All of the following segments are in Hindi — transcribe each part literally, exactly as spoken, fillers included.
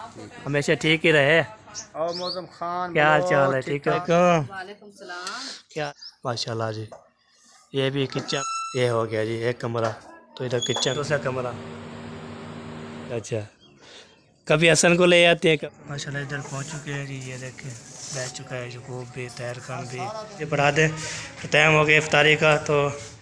हमेशा ठीक ही रहे। और मौसम खान क्या हाल चाल है? ठीक है। वालेकुम सलाम। क्या माशाल्लाह जी। ये भी किचन, ये हो गया जी एक कमरा, तो इधर किचन, दूसरा कमरा। अच्छा, कभी हसन को ले आते हैं। माशाल्लाह इधर पहुंच चुके हैं जी। ये देखें बैठ चुका है यकूब भी, तैर खान भी। ये बढ़ा दें तो टाइम हो गया इफ्तारी का। तो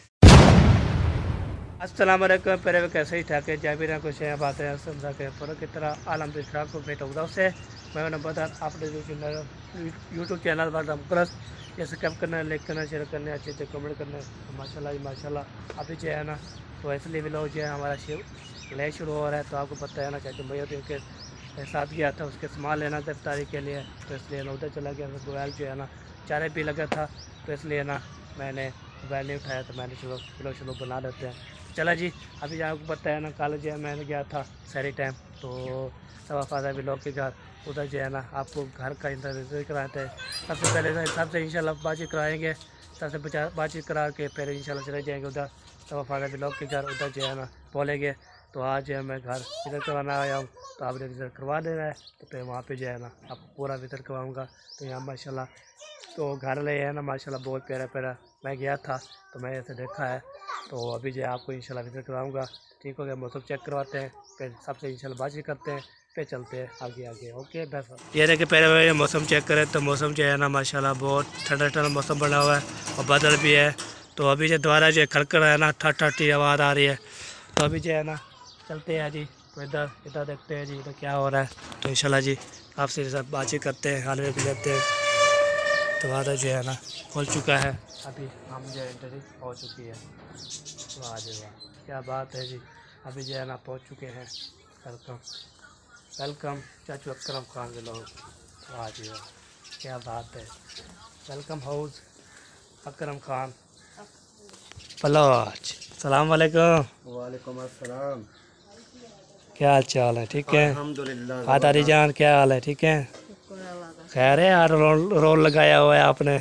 अस्सलाम वालेकुम। पहले कैसे ही ठाके जाबिर कुछ है बातें समझा के पर की तरह आलम दिखा को बेटा उदा से मैं बता अपने यूट्यूब चैनल पर मुकरस ये सब्सक्राइब करना, लाइक करना, शेयर करना, अच्छे अच्छे कमेंट करना। माशाल्लाह जी माशाल्लाह। अभी जो है ना तो इसलिए भी लोग जो है हमारा ले शुरू हो रहा है। तो आपको पता है ना चाचा भैया तो उनके साथ गया था, उसके सामान लेना था इफ्तारी के लिए, तो इसलिए ना उधर चला गया। मोबाइल जो है ना चारे भी लगा था, तो इसलिए ना मैंने मोबाइल नहीं उठाया। तो मैंने चलो चलो चलो बना देते हैं। चला जी। अभी जो आपको पता है ना कल जो है मैंने गया था सारी टाइम, तो सवा फादा भी लोग के घर, उधर जो है ना आपको घर का इंतजार कराते हैं। सबसे पहले सबसे इंशाल्लाह बातचीत कराएंगे, सबसे बातचीत करा के फिर इंशाल्लाह चले जाएंगे उधर सवा फादा भी लोग के घर, उधर जो है ना बोलेंगे। तो आज जो है मैं घर विज़िट करवाना आया हूँ, तो आपने विज़िट करवा देना है। तो फिर वहाँ पे जो है ना आपको पूरा विज़िट करवाऊँगा। तो यहाँ माशाल्लाह तो घर ले है ना माशाल्लाह बहुत प्यारा प्यारा। मैं गया था तो मैंने ऐसे देखा है। तो अभी जो है आपको इंशाल्लाह विज़िट करवाऊँगा। ठीक हो गया, मौसम चेक करवाते हैं, फिर सबसे इंशाल्लाह बातचीत करते हैं, फिर चलते हैं आगे आगे। ओके बस ये देखिए पहले मौसम चेक करें तो मौसम जो है ना माशाल्लाह बहुत ठंडा ठंडा मौसम बना हुआ है और बादल भी है। तो अभी जो दोबारा जो खड़क रहा है ना ठट ठट की आवाज़ आ रही है। तो अभी जो है ना चलते हैं जी। तो इधर इधर देखते हैं जी इधर क्या हो रहा है। तो इंशाल्लाह जी आपसे सब बातचीत करते हैं, हाल में भी लेते हैं। तो वादा जो है ना खुल चुका है, अभी हम जो एंट्री हो चुकी है। वाह जी वाह क्या बात है जी। अभी जो है ना पहुँच चुके हैं। वेलकम वेलकम चाचू अकरम खान के लोग। वाह जी वाह क्या बात है। वेलकम हाउस अकरम खान पलौच। सलाम वालेकुम। वालेकुम अस्सलाम। क्या हाल चाल है? ठीक है अल्हम्दुलिल्लाह। फादारी जान क्या हाल है? ठीक है खैर है यार। रोल रोल लगाया हुआ है आपने।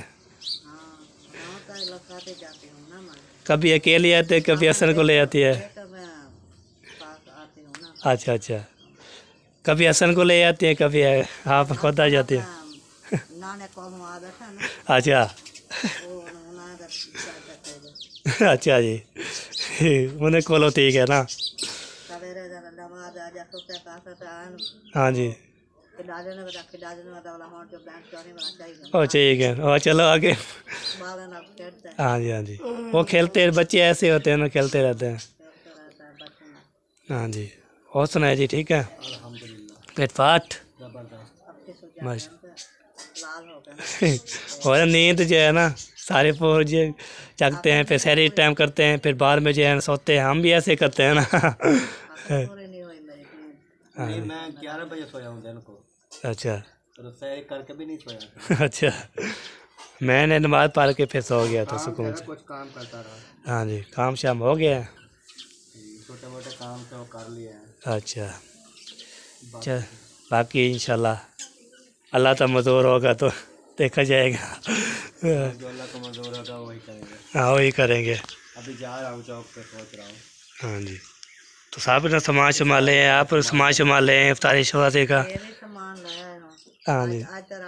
कभी अकेले आते हैं, कभी हसन को ले आती है। अच्छा अच्छा, कभी हसन को ले आती है, कभी आप खुद आ जाती है। अच्छा अच्छा जी उन्हें खोलो ठीक है ना। हाँ जी ओ ठीक है और चलो आगे। हाँ जी हाँ जी वो खेलते हैं बच्चे ऐसे होते हैं ना, खेलते रहते हैं। हाँ जी और सुनाए जी ठीक है पेट फाट मस्त और नींद जो है ना सारे फौज जगते हैं, फिर शहरी टाइम करते हैं, फिर बाद में जो है सोते हैं। हम भी ऐसे करते हैं ना। नहीं मैं ग्यारह बजे सोया हूँ दिन को। अच्छा तो सैर करके भी नहीं सोया। अच्छा मैंने नमाज पढ़ के फिर सो गया था सुकून से। कुछ काम करता रहा। हाँ जी काम शाम हो गया, छोटे मोटे काम तो कर लिए हैं। अच्छा चल बाकी इंशाल्लाह अल्लाह का मंजूर होगा तो देखा जाएगा। जो अल्लाह को मंजूर होगा वही करेंगे। हाँ वही करेंगे। अभी जा रहा हूँ चौक पे पहुँच रहा हूँ। हाँ जी तो साहब ने सामान संभाले हैं, आप सामान संभाले हैं इफ्तारी शवादे का। हाँ जी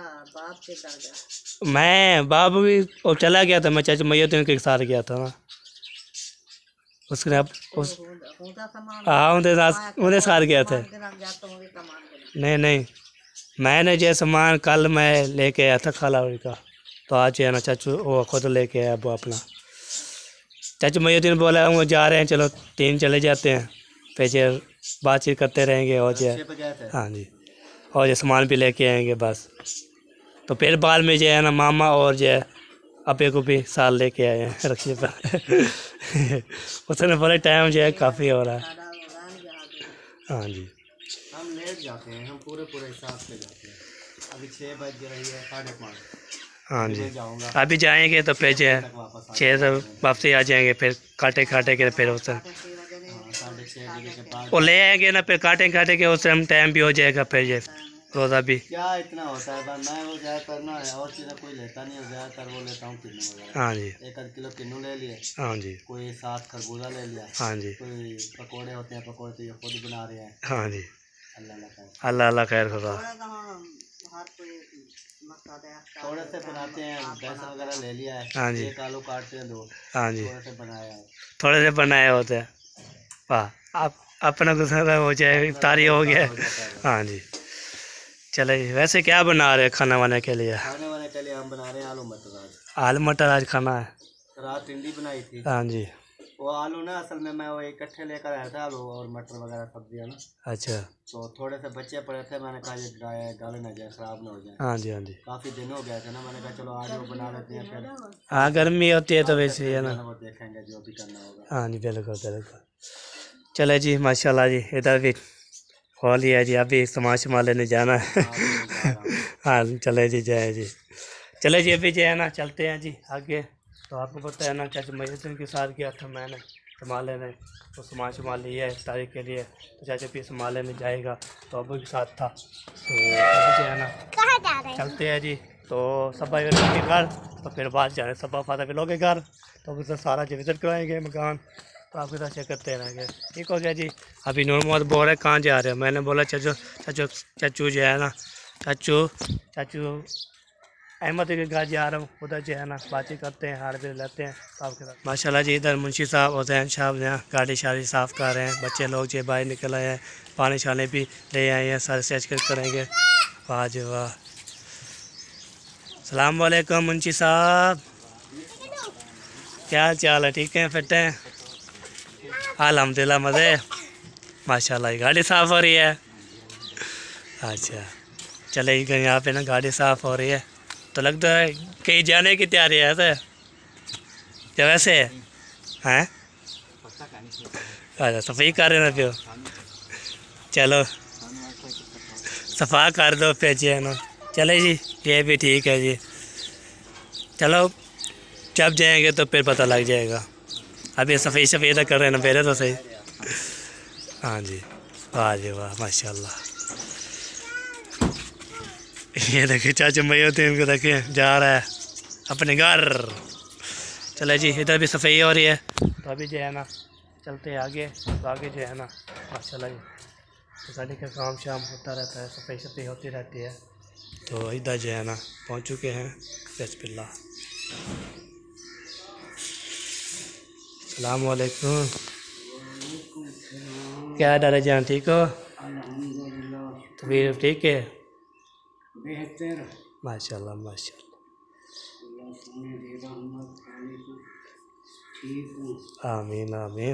मैं बाप भी वो चला गया था, मैं चाचा मैयत के साथ गया था ना उसने अब उस हाँ उनके साथ उनके साथ गया था। नहीं नहीं मैंने जो सामान कल मैं लेके आया था खाला का, तो आज है ना चाचू वो खुद लेके आया वो अपना। चाचू मैयत बोला वो जा रहे हैं चलो तीन चले जाते हैं, फिर बातचीत करते रहेंगे और जो हाँ जी और जो सामान भी लेके आएंगे बस। तो फिर बाद में जो है ना मामा और जो है अपे को भी साल लेके आए हैं रक्षे पर। उसने बड़े टाइम जो है काफ़ी हो रहा है। हाँ जी हम लेट जाते हैं, हम पूरे पूरे हिसाब से जाते हैं। अभी छः बज रही है साढ़े पाँच। हाँ जी अभी जाएंगे तो फिर जो है छः से वापसी आ जाएंगे, फिर काटे काटे के फिर उस वो ले आएंगे ना, फिर काटे काटे के उस टाइम टाइम भी हो जाएगा। फिर ये रोज़ा भी क्या इतना होता है मैं वो ज़्यादातर ना है और चीज़ें कोई लेता नहीं है, ज़्यादातर वो लेता हूँ किन्नू वगैरह। हाँ जी एक आध किलो किन्नू ले लिए। हाँ जी कोई सात खरबूजा ले लिया। हाँ जी कोई पकोड़े होते हैं, पकोड़े तो ये खुद बना रहे हैं। हाँ जी अल्लाह अल्लाह खैर। अल्लाह अल्लाह खैर खुदा। थोड़े से बनाते हैं, बेसन वगैरह ले लिया है। हाँ जी। एक आलू काटते हैं दो। हाँ जी, थोड़े से बनाया है। थोड़े से बनाए होते हैं। वाह, आप अपना गुजारा हो जाए, इफ्तारी हो गया। हाँ जी, चले जी। वैसे क्या बना रहे हैं खाना वाने के लिए? खाने वाने के लिए हम बना रहे हैं आलू मटर। आज आलू मटर आज खाना है। रात टिंडी बनाई थी। हाँ जी। वो आलू ना असल में मैं वो इकट्ठे लेकर आया था, आलू और मटर वगैरह सब्जियाँ ना। अच्छा। तो थोड़े से बच्चे पड़े थे, मैंने कहा ये गाय गाले ना जाए, खराब ना हो जाए। हाँ जी, हाँ जी। काफ़ी दिन हो गए थे ना, मैंने कहा चलो आज वो बना लेते हैं फिर। हाँ, गर्मी होती है तो वैसे ही है ना। वो देखेंगे जो भी करना होगा। हाँ जी, बिल्कुल बिल्कुल। चले जी, माशाल्लाह जी। इधर भी खोल लिया जी, अभी सामान सामान लेने जाना है। हाँ, चले जी, जय जी। चले जी, अभी जो है ना चलते हैं जी आगे। तो आपको पता है ना, चाचा मजहसन के साथ गया था मैंने सामान लेने, तो सामान सामान लिया है इफ्तारी के लिए। तो चाचा भी सामान लेने जाएगा, तो अबू के साथ था। तो अभी जो है ना कहाँ जा रहे हैं? चलते हैं जी। तो सब्बा लोग के घर, तो फिर बाद जा रहे सब्बा फादा भी लोग के घर। तो उधर सारा जो विजिट कराएंगे मकान, तो आपके साथ चेक करते रहेंगे। ठीक हो गया जी। अभी नूर मोहम्मद बोल रहे कहाँ जा रहे हैं, मैंने बोला चाचू चाचू चाचू जो है ना, चाचू चाचू अहमद के घर जा रहा हूँ, उधर जो है ना बातचीत करते हैं, हार भी लेते हैं आपके साथ। माशाल्लाह जी, इधर मुंशी साहब और जैन साहब यहाँ गाड़ी शाड़ी साफ़ कर रहे हैं। बच्चे लोग जो बाहर निकल आए हैं, पानी शानी भी ले आए हैं, सारे सेच कर करेंगे। वाह जी वाह। सलाम वालेकुम मुंशी साहब, क्या हाल चाल है? ठीक है, फिट हैं? अल्हम्दुलिल्लाह, मज़े। माशाल्लाह, गाड़ी साफ़ हो रही है। अच्छा, चले यहाँ पे ना गाड़ी साफ़ हो रही है, तो लगता है कहीं जाने की तैयारी है ऐसे क्या? वैसे हैं? अच्छा, सफाई कर रहे ना फिर? चलो सफा कर दो फिर जी, है ना। चले जी, ये भी ठीक है जी। चलो जब जाएंगे तो फिर पता लग जाएगा। अभी सफाई सफाई तो कर रहे हैं ना पहले तो सही। हाँ जी, वाह जी वाह, माशाल्लाह। ये देखिए चाचा मैया थे, इनको देखें जा रहा है अपने घर। चले जी, इधर भी सफाई हो रही है, तो अभी जो है ना चलते हैं आगे। तो आगे जो है ना माशाल्लाह जी, तो गाड़ी का काम शाम होता रहता है, सफाई सफाई होती रहती है। तो इधर जो है ना पहुंच चुके हैं। बिस्मिल्लाह। अस्सलाम वालेकुम, क्या डर है जान, ठीक हो? तबीयत ठीक है? बेहतर। माशाल्लाह माशाल्लाह। आमीन आमीन।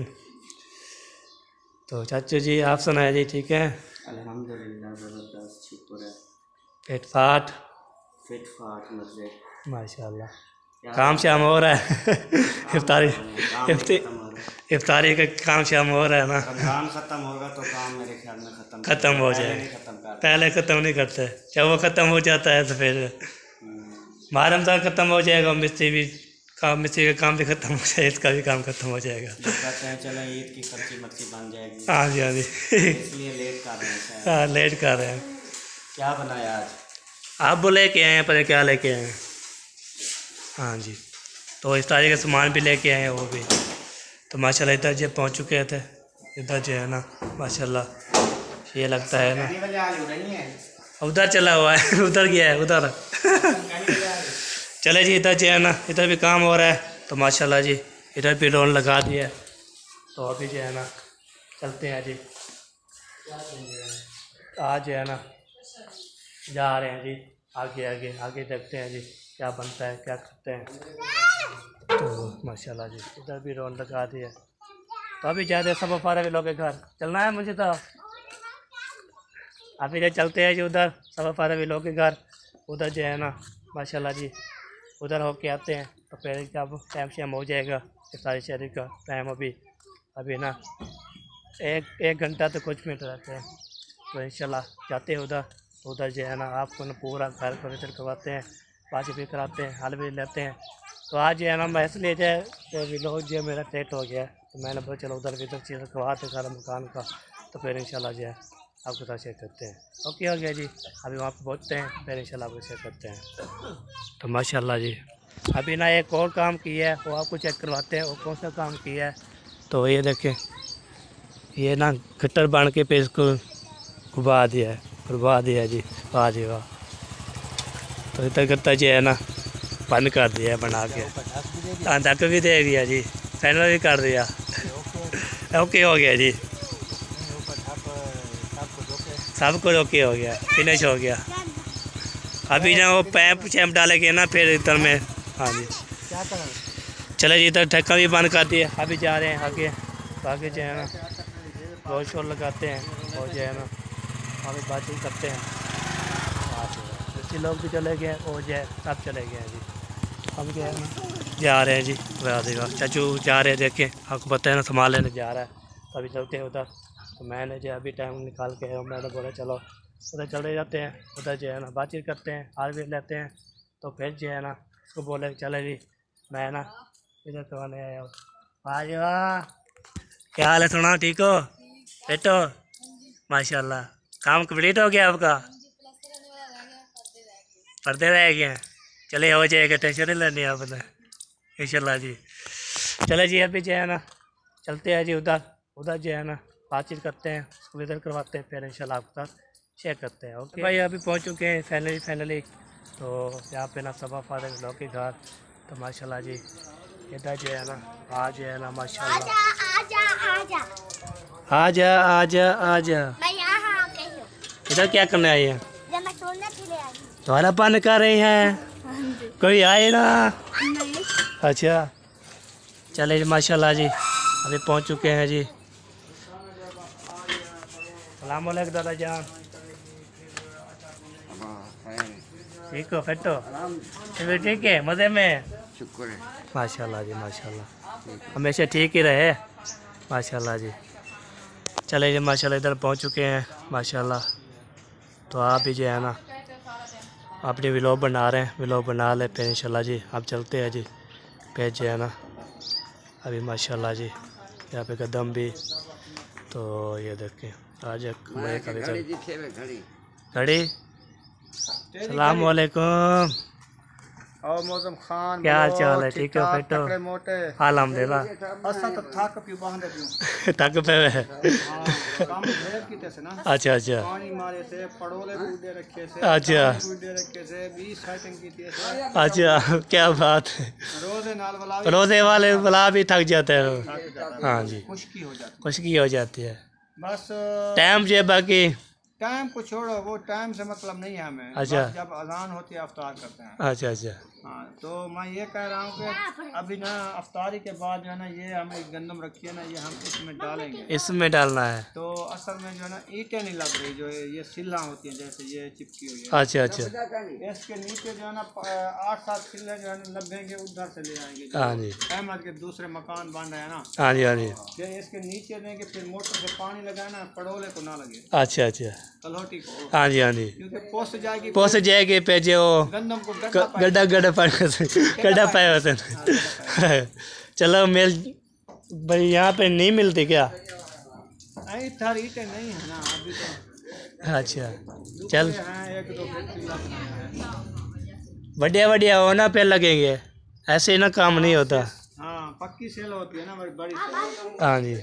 तो चाचू जी आप सुनाए जी, ठीक है? अल्हम्दुलिल्लाह, ज़बरदस्त, शुक्र है। फिट फाट? फिट फाट मजे। माशाल्लाह, काम शाम हो रहा है। इफ्तारी इफ्तारी का काम शाम हो रहा है ना। रमज़ान ख़त्म होगा तो काम मेरे ख्याल में ख़त्म ख़त्म हो जाए, पहले ख़त्म नहीं करते। जब वो ख़त्म हो जाता है तो फिर माह रमज़ान ख़त्म हो जाएगा, मिस्त्री भी काम मिस्त्री का काम भी ख़त्म हो जाएगा, इसका भी काम ख़त्म हो जाएगा। कहते हैं चलो ईद की सब्जी मच्छी बन जाएगी। हाँ जी हाँ जी, इसलिए लेट कर रहे हैं। हाँ लेट कर रहे हैं। क्या बनाया आज? आप वो लेके आए हैं, पता क्या लेके आए हैं? हाँ जी, तो इफ्तारी का सामान भी लेके आए हैं वो भी। तो माशाल्लाह इधर जो पहुँच चुके थे, इधर जो है ना माशाल्लाह ये लगता है ना उधर चला हुआ है। उधर गया है उधर। चले जी, इधर जो है ना इधर भी काम हो रहा है, तो माशाल्लाह जी इधर भी ड्रोन लगा दिया है। तो अभी जो है ना चलते हैं जी, आज जो है ना जा रहे हैं जी आगे आगे आगे देखते हैं जी क्या बनता है, क्या करते हैं। तो माशाल्लाह जी इधर भी ड्रोन लगा दिया। तो अभी ज़्यादा सब फारे भी लोग के घर चलना है मुझे, तो अभी जो चलते हैं जी उधर सब फारे भी लोग के घर। उधर जो है ना माशाल्लाह जी उधर होके आते हैं, तो फिर जब टाइम शाम हो जाएगा इफ्तारी शरीफ का टाइम, अभी अभी ना एक एक घंटा तो कुछ मिनट रहते हैं। तो इंशाल्लाह जाते हैं उधर। तो उधर जो है ना आपको ना पूरा घर को विजिट करवाते हैं, बातें भी कराते हैं, हाल भी लेते हैं। तो आज जो है ना मैं इसलिए जो है तो व्लॉग जो मेरा सेट हो गया, तो मैंने बोला चलो उधर विजिट चीज़ करवाते सारा मकान का, तो फिर इंशाल्लाह जो है आपके साथ शेयर करते हैं। ओके हो गया जी, अभी वहाँ पर पहुँचते हैं, फिर इंशाल्लाह आपको शेयर करते हैं। तो माशाल्लाह जी अभी ना एक और काम किया है, वो आपको चेक करवाते हैं वो कौन सा काम किया है। तो ये देखें, ये ना गटर बांध के पे इसको घुबा दिया है, घुबा दिया जी, वाह जी वाह। तो इतना करता जो है ना बंद कर दिया है बना के, हाँ तक भी दे दिया जी, फैनल भी कर दिया, ओके हो गया जी, सब कुछ ओके हो गया, फिनिश हो गया। अभी ना वो पैप चैप डालेंगे ना फिर इधर में, हाँ जी चले जी, इधर ढक्कन भी बंद कर दिया। अभी जा रहे हैं आगे, आगे जो है ना रोड शोर लगाते हैं और जो है ना अभी बातचीत करते हैं। बच्चे लोग भी चले गए और जो है सब चले गए हैं जी। हम जो है ना जा रहे हैं जी, वाह चाचू जा रहे हैं, देखें आपको पता है ना सामान लेने जा रहा है, तो अभी चलते हैं उधर। तो मैंने जो अभी टाइम निकाल के मैंने बोला चलो उधर चले जाते हैं, उधर जो है ना बातचीत करते हैं, हाल भी लेते हैं। तो फिर जो है ना उसको बोले चले जी, मैं ना इधर तो आने आया हूँ। आज वाह, क्या हाल है, सुना ठीक हो बेटो? माशाल्लाह, काम कंप्लीट हो गया आपका? पर्दे रह गए हैं, चले हो जाएगा, टेंशन नहीं लेनी आपने इंशाल्लाह जी। चले जी अभी जो है ना चलते हैं जी उधर, उधर जो है ना बातचीत करते हैं, उसको इधर करवाते हैं, फिर इंशाल्लाह आपके साथ शेयर करते हैं। ओके भाई, अभी पहुंच चुके हैं फाइनली फाइनली तो यहाँ पे ना सबा फादर लोग के घर। तो माशाल्लाह जी इधर जो है ना आज है ना माशाल्लाह, आजा आजा आजा आजा आजा। मैं यहाँ आ गई हूँ। इधर क्या करने आई है? जब मैं सोने के लिए आई हूँ। तुम्हारा पान कर रही हैं, कोई आए ना? नहीं। अच्छा चले जी माशाल्लाह जी, अभी पहुंच चुके हैं जी। सलाम वालेकुम दादा जान, ठीक हो फिट हो? तबीयत ठीक है, मज़े में? शुक्र है माशाल्लाह जी माशाल्लाह, हमेशा ठीक ही रहे माशाल्लाह जी। चले जी माशाल्लाह इधर पहुंच चुके हैं माशाल्लाह। तो आप भी जो है ना अपनी व्लॉग बना रहे हैं, व्लॉग बना ले फिर इंशाल्लाह जी आप चलते हैं जी। फिर जो है ना अभी माशाल्लाह जी यहाँ पे कदम भी, तो ये देखें आज कभी घड़ी। सलाम वालेकुम, और मौसम खान क्या हाल चाल है? ठीक है फिट हो? तकड़े मोटे अल्हम्दुलिल्लाह, असा तो थक पियो बांधे पियो तक पे है। हां काम ढेर कीते से ना। अच्छा अच्छा पानी मारे से पड़ोले कूदे रखे से, अच्छा कूदे रखे से बीस सेटिंग कीती से। अच्छा क्या बात है, रोजे नाल वाला रोजे वाले वाला भी थक जाते हैं। हाँ जी, खुशकी हो जाती खुशकी हो जाती है, बस। टाइम जो है बाकी टाइम को छोड़ो, वो टाइम से मतलब नहीं है हमें। अच्छा। बस जब अजान होती है अफ्तार करते हैं। अच्छा अच्छा हाँ, तो मैं ये कह रहा हूँ कि अभी ना अफ्तारी के बाद जो है ना ये हमें गंदम रखी है ना, ये हम इसमें डालेंगे। इसमें डालना है। तो असल में जो है ना ईंटें नहीं लग रही, जो ये सिल्ला होती हैं जैसे ये चिपकी हुई है। अच्छा अच्छा इसके नीचे जो है ना आठ सात सिल्ले जो है ना लगेंगे, उधर से ले आएंगे। हाँ जी, अहमद के दूसरे मकान बन रहे हैं ना, हाँ जी हाँ जी, ये इसके नीचे देंगे, फिर मोटर से पानी लगाए ना, पड़ोले को ना लगे, अच्छा अच्छा, कलोटी को, हाँ जी हाँ जी, क्योंकि पोस जाएगी, पोस जाएगी पे जो गंदम को गड्ढा पाए- गड्ढा गड्ढा पाए गड्ढा पाए वैसे। चलो मिल भाई, यहाँ पे नहीं मिलती क्या? नहीं थार ईंटें नहीं है ना अभी तो। अच्छा चल, हैं एक दो फैक्ट्री लगना है। बढ़िया बढ़िया होना पे लगेंगे, ऐसे ही ना काम नहीं होता। हाँ पक्की सेल होती है ना बड़ी बड़ी सेल। हाँ जी,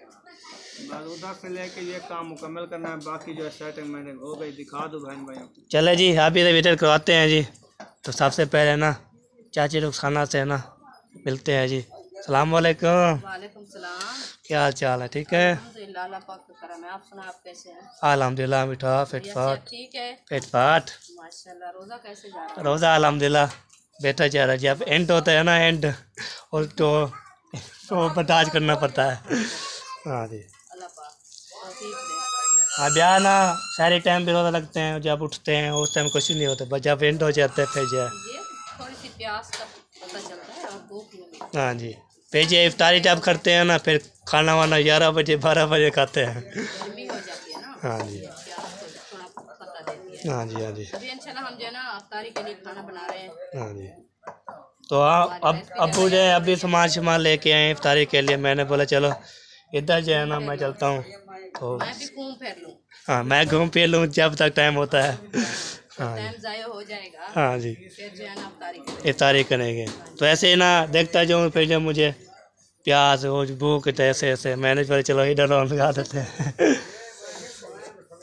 बस उधर से लेके ये काम मुकम्मल करना है, बाकी जो है सेटिंग मैंने हो गई, दिखा दो बहन भाइयों को। चले जी आप इधर विजिट करवाते हैं जी। तो सबसे पहले ना चाची रुखसाना से ना मिलते हैं जी। सलाम वालेकुम। वालेकुम सलाम। क्या हाल चाल है? ठीक है अल्हम्दुलिल्लाह, अल्लाह पाक का करम है। आप सुना, आप कैसे हैं? अल्हम्दुलिल्लाह, मिठा फिट ये फाट सब ठीक है फिट फाट माशाल्लाह। रोज़ा कैसे जा रहा है? रोज़ा अल्हम्दुलिल्लाह बेटा जा रहा है। जब एंड होता है ना एंड, और तो तो बर्दाश्त करना पड़ता है। हाँ जी, अल्लाह पाक तौफीक दे। अब यहाँ ना सारे टाइम भी रोज़ा लगते हैं, जब उठते हैं उस टाइम कुछ नहीं होता, बस जब एंड हो जाता है फिर जो है ये थोड़ी सी प्यास का पता चलता है और भूख नहीं। हाँ जी, फिर जो इफ्तारी जब करते हैं ना, फिर खाना वाना ग्यारह बजे बारह बजे खाते हैं। गर्मी हो जाती है ना, हाँ जी, प्यास तो थोड़ा पता देती है। हाँ जी, हाँ जी, अभी इंशाल्लाह हम जो है ना अफ्तारी के लिए खाना बना रहे हैं। हाँ जी। तो आप अब अब जो है अभी सामान सामान लेके आए इफ्तारी के लिए, मैंने बोला चलो इधर जो है ना मैं चलता हूँ। तो मैं भी घूम फिर लूँ, हाँ, मैं घूम फिर लूँ जब तक टाइम होता है। हाँ जी, टाइम ज़ाया हो जाएगा, हाँ जी, फिर जो है ना अफ्तारी करेंगे। इफ्तारी करेंगे। तो ऐसे ही ना देखता जाऊँ, फिर जब मुझे प्यास हो भूख तो ऐसे ऐसे मैंने बोला चलो इधर और लगा देते हैं।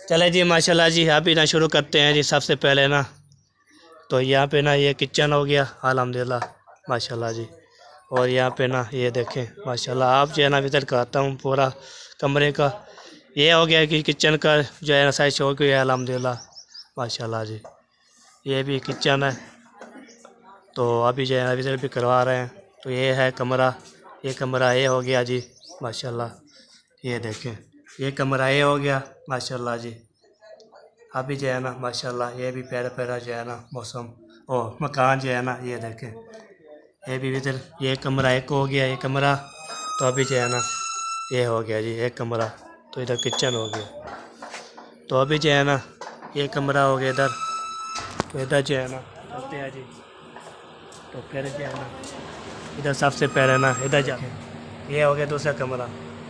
चले जी माशाल्लाह जी, अभी ना शुरू करते हैं जी। सबसे पहले ना तो यहाँ पे ना ये किचन हो गया अल्हम्दुलिल्लाह माशाल्लाह जी। और यहाँ पे ना ये देखें माशाल्लाह, आप जो है ना विज़िट कराता हूँ पूरा कमरे का। ये हो गया कि किचन का जो है ना साइज हो गया अल्हम्दुलिल्लाह माशाल्लाह जी। ये भी किचन है, तो अभी जो है ना विज़िट भी करवा रहे हैं। तो ये है कमरा, ये कमरा ये हो गया जी माशाल्लाह। ये देखें ये कमरा ये हो गया माशाल्लाह जी। अभी जो है ना माशाल्लाह ये भी प्यारा प्यारा जो है ना मौसम और मकान जो है ना, ये देखें ये भी इधर ये कमरा एक हो गया ये कमरा। तो अभी जो है ना ये हो गया जी एक कमरा, तो इधर किचन हो गया। तो अभी जो है ना ये कमरा हो गया इधर, तो इधर जो है ना चलते हैं जी। तो फिर जो है ना इधर सबसे पहले ना इधर जा, ये हो गया दूसरा कमरा।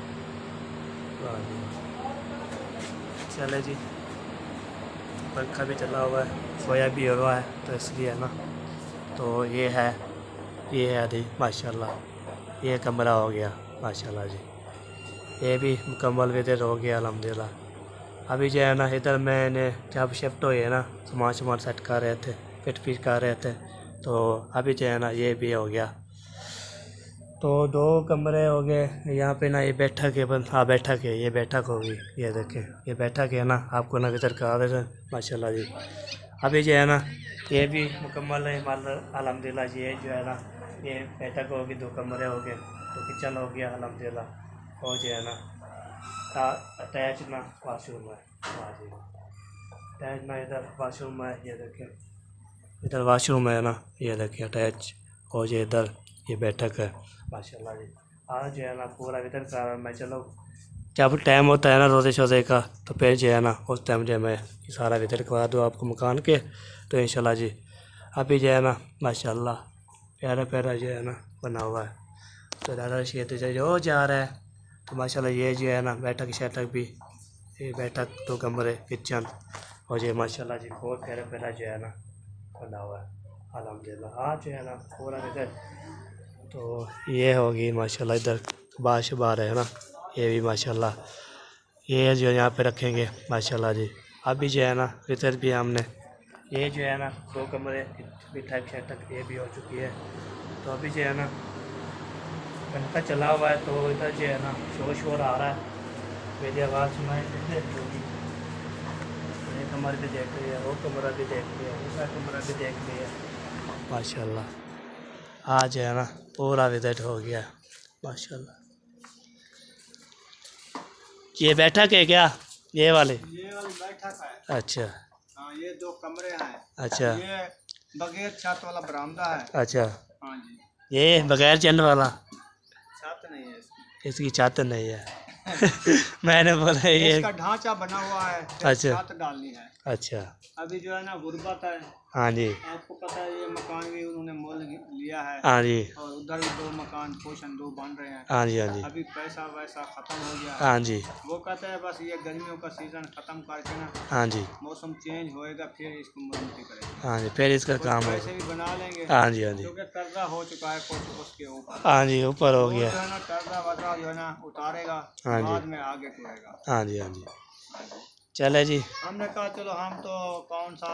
चले जी, पंखा भी चला हुआ है, सोया भी हुआ है, तो इसलिए है ना। तो ये है ये है जी माशाल्लाह ये कमरा हो गया माशाल्लाह जी। ये भी मुकम्मल विज़िट हो गया अल्हम्दुलिल्लाह। अभी जो है ना इधर मैंने जब शिफ्ट हुए है ना सामान सामान सेट कर रहे थे, फिट फिट कर रहे थे। तो अभी जो है ना ये भी हो गया। तो दो कमरे हो गए। यहाँ पे ना ये बैठक है, बन हाँ बैठक है, ये बैठक होगी। ये देखें ये बैठक है ना, आपको ना विज़िट करा रहे थे माशाल्लाह जी। अभी जो है ना ये भी मुकम्मल है अल्हम्दुलिल्लाह जी। ये जो है ना ये बैठक होगी, दो कमरे हो गए, तो किचन हो गया अल्हम्दुलिल्लाह। और जो है ना अटैच ना वाशरूम है, हाँ जी अटैच ना इधर वाशरूम है। ये देखें इधर वाशरूम है ना, ये देखें अटैच। और ये इधर ये बैठक है माशाल्लाह जी। आज जो है ना पूरा वितर कर मैं, चलो जब टाइम होता है ना रोज़े शोज़े का, तो फिर जो है ना उस टाइम जो है मैं सारा वितर करवा दूँ आपको मकान के, तो इंशाल्लाह जी। अभी जो है ना माशाल्लाह प्यारा प्यारा जो है ना बना हुआ है। तो दादा शेत जो जा रहा है, तो माशाल्लाह ये जो है ना बैठक शैठक भी, ये बैठक दो कमरे किचन, और ये माशाल्लाह जी बहुत प्यारा प्यारा जो है ना बना हुआ है अल्हम्दुलिल्लाह। आज जो है ना पूरा वितर, तो ये होगी माशाल्लाह इधर बाश बार है ना, ये भी माशाल्लाह ये जो यहाँ पे रखेंगे माशाल्लाह जी। अभी जो है ना इधर भी हमने ये जो है ना दो कमरे बैठक शैठक ये भी हो चुकी है। तो अभी जो है ना पंखा चला हुआ है, तो इधर जो है ना शोर शोर आ रहा है, मेरी आवाज़ सुनाई होगी। ये कमरा भी देख रही है, वो कमरा भी देख रही है, दूसरा कमरा भी देख रही है माशाल्लाह। आज है ना पूरा विज़िट हो गया माशाल्लाह। ये बैठक है क्या, ये वाले? ये वाली बैठक है। अच्छा हाँ ये दो कमरे हैं। अच्छा ये बगैर छत वाला बरामदा है। अच्छा हाँ जी, ये बगैर चंद वाला, छत नहीं है इसकी, इसकी छत नहीं है। मैंने बोला ये इसका ढांचा बना हुआ है, फिर अच्छा। छत डालनी है। अच्छा अभी जो है ना गुर्बत है, हाँ जी आपको पता है ये मकान भी उन्होंने मोल लिया है, हाँ जी और उधर भी दो मकान पोषण दो बन रहे हैं। हाँ जी हाँ जी अभी पैसा वैसा खत्म हो गया। हाँ जी वो कहते हैं बस ये गर्मियों का सीजन खत्म करके ना हाँ जी मौसम चेंज होएगा, फिर इसको मरम्मती करेंगे, हाँ जी फिर इसका काम हो। पैसे भी बना लेंगे। हाँ जी हाँ जी क्योंकि कर्जा हो चुका है कुछ उसके ऊपर। हाँ जी ऊपर हो वो गया। जो है ना कर्जा वर्जा जो है ना उतारेगा, हाँ जी। बाद में आगे टूरेगा। हाँ जी हाँ जी चले जी। हमने कहा चलो हम तो कौन सा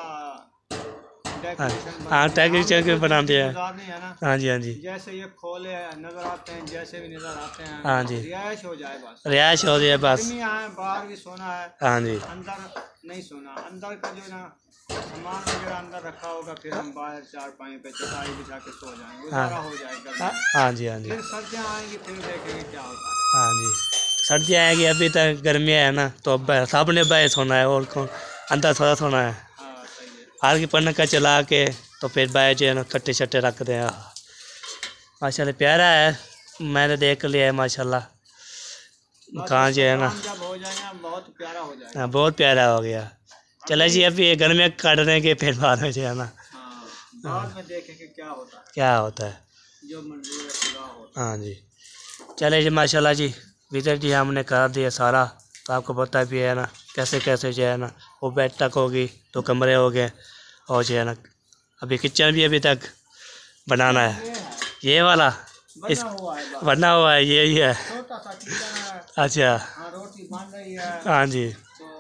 हाँ हाँ टैक्स के बना दिया है। गुजारनी है ना, हाँ जी हाँ जी जैसे ये खोले नजर आते हैं, जैसे भी नजर आते हैं, हाँ जी रिहाइश हो जाए बस। रिहाइश हो जाए बस। गर्मी है, बाहर भी सोना है, हाँ जी अंदर नहीं सोना। अंदर का जो ना सामान वगैरह अंदर रखा होगा, फिर हम बाहर चार पाई पे चटाई बिछा के सो जाएंगे, गुजारा हो जाएगा। हाँ हाँ जी हाँ जी फिर सर्दियाँ आएंगी, फिर देखेंगे क्या होता है। हाँ जी सर्दी आएगी, अभी तक गर्मी है ना, तो अब सब ने बाहर सोना है और कौन अंदर थोड़ा सोना है। हाँ सही है। हाल की पंखा चला के तो फिर बाहर जो है ना कट्टे शट्टे रख दें। माशाल्लाह प्यारा है, मैंने देख लिया है माशाल्लाह कहाँ जो है ना। काम जब हो जाएगा बहुत प्यारा हो जाएगा। हाँ बहुत प्यारा हो गया। चलो जी अभी ये गर्मी काटने के फिर बाद में जो है ना हाँ, बाद में देखेंगे क्या होता है, क्या होता है। जो मंजूर है पूरा होता है। हाँ जी चले जी माशाल्लाह जी विज़िट जी हमने कर दिया सारा। तो आपको पता भी है ना कैसे कैसे जो है ना वो बैठक होगी, दो कमरे हो गए, और जो है ना अभी किचन भी अभी तक बनाना है। ये वाला इस बना हुआ है बस। बना हुआ है, ये ही है। छोटा सा किचन है। अच्छा हाँ रोटी बन रही है। हाँ जी तो ये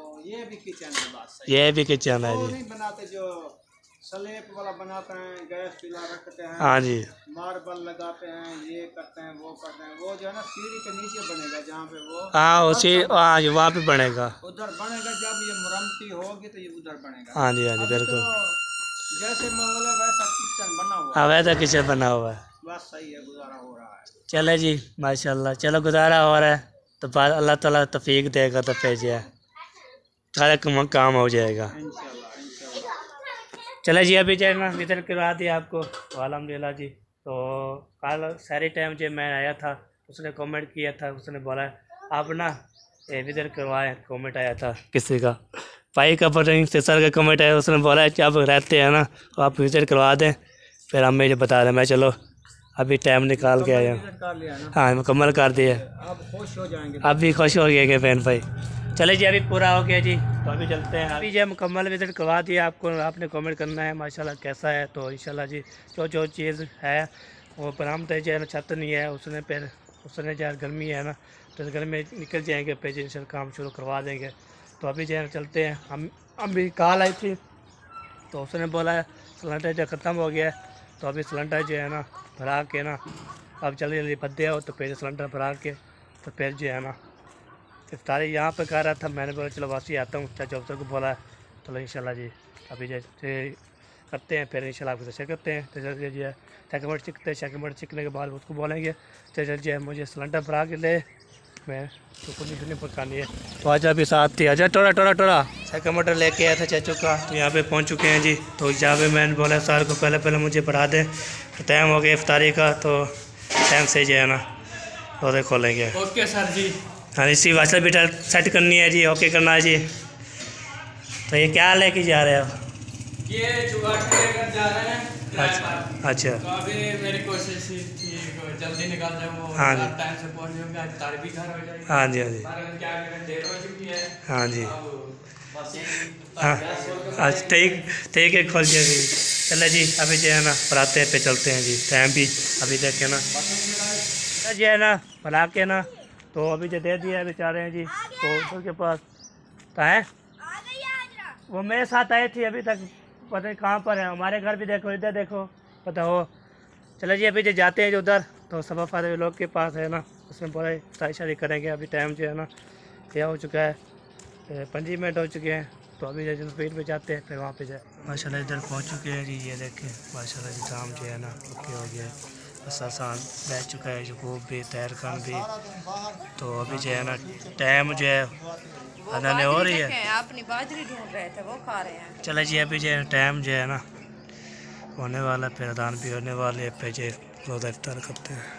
ये भी किचन है, बात सही। ये भी किचन है वो जी। नहीं बनाते जो स्लेब वाला बनाते हैं, गैस चूल्हा रखते हैं, हाँ जी। मार्बल लगाते हैं, ये करते हैं, वो करते हैं, वो जो है ना सीढ़ी के नीचे बनेगा जहाँ पे वो हाँ उसी हाँ जी वहाँ पे बनेगा। उधर बनेगा, जब ये मुरम्मती होगी तो ये उधर बनेगा। हाँ जी हाँ जी अभी बिल्कुल। तो जैसे माहौल है वैसा किचन बना हुआ हाँ है। वैसा किचन बना हुआ है। बस सही है, गुजारा हो रहा है। चले जी माशाल्लाह, चलो गुजारा हो रहा है तो बाद अल्लाह ताला तौफीक देगा तो फिर जो है सारा काम काम हो जाएगा इंशाल्लाह इंशाल्लाह। चले जी। अभी जो है ना विजिट करवा दिया आपको अल्हम्दुलिल्लाह जी। तो कल सारे टाइम जो मैं आया था उसने कमेंट किया था, उसने बोला आप ना विजिट करवाएं, कमेंट आया था किसी का भाई का पता नहीं सर का कमेंट आया, उसने बोला कि आप रहते हैं ना तो आप विजिट करवा दें। फिर हम मुझे बता दें, मैं चलो अभी टाइम निकाल के आया। विजिट कर लिया ना, हाँ मुकम्मल कर दिया। आप खुश हो जाएंगे। आप भी खुश हो गए बहन भाई। चले जी अभी पूरा हो गया जी, तो अभी चलते हैं। अभी जो मुकम्मल विजिट करवा दिया आपको, आपने कमेंट करना है माशाल्लाह कैसा है। तो इंशाल्लाह जी जो जो चीज़ है वो बरामद है, जो है ना छत नहीं है उसने, फिर उसने जो है गर्मी है ना तो गर्मी में निकल जाएंगे, फिर इंशाल्लाह काम शुरू करवा देंगे। तो अभी जो है चलते हैं। हम अभी कॉल आई थी तो उसने बोला सिलेंडर जो ख़त्म हो गया है, तो अभी सिलेंडर जो है ना भरा के ना अब जल्दी जल्दी भद्दे हो तो फिर सिलेंडर भरा के तो फिर जो है ना इफ्तारी यहाँ पे कर रहा था। मैंने बोला चलो वापसी आता हूँ, चाचा अफसर को बोला चलो इंशाल्लाह जी अभी जैसे करते हैं, फिर इंशाल्लाह आपको दर्शन करते हैं। तो जल्दी जो है सेकंड चिकते हैं, सेकंड चिकने के बाद उसको बोलेंगे तो जल्दी जो है मुझे सिलेंडर भरा के ले, मैं तो कुछ नहीं पहुँचानी है। तो आजा भी साथ थी, आजा टोरा टोरा टोरा सेकंड मोटर लेके आया था चाचू का। तो यहाँ पे पहुँच चुके हैं जी। तो यहाँ पे मैंने बोला सर को पहले पहले मुझे बढ़ा दें, तो टाइम हो गया इफ्तारी का, तो टाइम से जो है ना रोज़े खोलेंगे। Okay sir ji. हाँ इसी वाशर बीटर सेट करनी है जी, ओके करना है जी। तो ये क्या लेके जा रहे हो? ये जुगाड़ लेकर जा रहे हैं किराए पर। अच्छा तो अभी मेरी कोशिश थी कि जल्दी निकल जाए, वो हाँ जी। टाइम से पहुंच जाऊंगा, आज तार भी घर हो जाएगी। हाँ जी हाँ जी पर क्या करें, देर हो चुकी है। हाँ जी अब बस हाँ आज ठीक ठीक है खोल दिया जी। चले जी अभी जो है ना बनाते हैं पे चलते हैं जी। टाइम भी अभी देखे ना जो है ना बना के ना तो अभी जो दे दिया है बेचारे हैं जी। तो उसके पास तो है वो मेरे साथ आई थी, अभी तक पता नहीं कहाँ पर है। हमारे घर भी देखो, इधर देखो पता हो। चलो जी अभी जो जाते हैं जो उधर तो सबा फादर लोग के पास है ना, उसमें बोले शादी शादी करेंगे। अभी टाइम जो है ना यह हो चुका है, पंद्रह मिनट हो चुके हैं। तो अभी जो स्पीड पे जाते हैं, फिर वहाँ पे जाए। माशाल्लाह इधर पहुँच चुके हैं जी। ये देखें माशाल्लाह जी काम जो है ना ओके हो गया है, बस आसान बैठ चुका है जो भी तैर खान भी। तो अभी जो है ना टाइम जो है वो अदाने हो रही है। देखें, अपनी बाजरी ढूंढ रहे थे, वो खा रहे हैं। चलो जी अभी जो है टाइम जो है ना होने वाला, फिर अदान भी होने वाले, फिर जो रोज़ा इफ्तार करते हैं।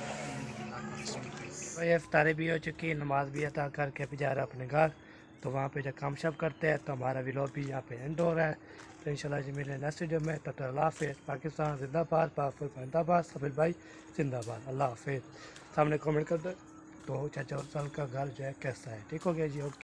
भाई इफ्तारी भी हो चुकी है, नमाज भी अदा करके अभी जा रहा है अपने घर। तो वहाँ पे जब काम शब करते हैं तो हमारा व्लॉग भी यहाँ पे एंड हो रहा है। तो इंशाल्लाह जी मिले नेक्स्ट वीडियो में। तब तक अल्लाह हाफ़िज़। पाकिस्तान जिंदाबाद, पाकिस्तान जिंदाबाद, सफिल भाई जिंदाबाद। अल्लाह हाफ़िज़। सामने कमेंट कर दो तो चाचा साल का घर जो है कैसा है, ठीक हो गया जी। ओके।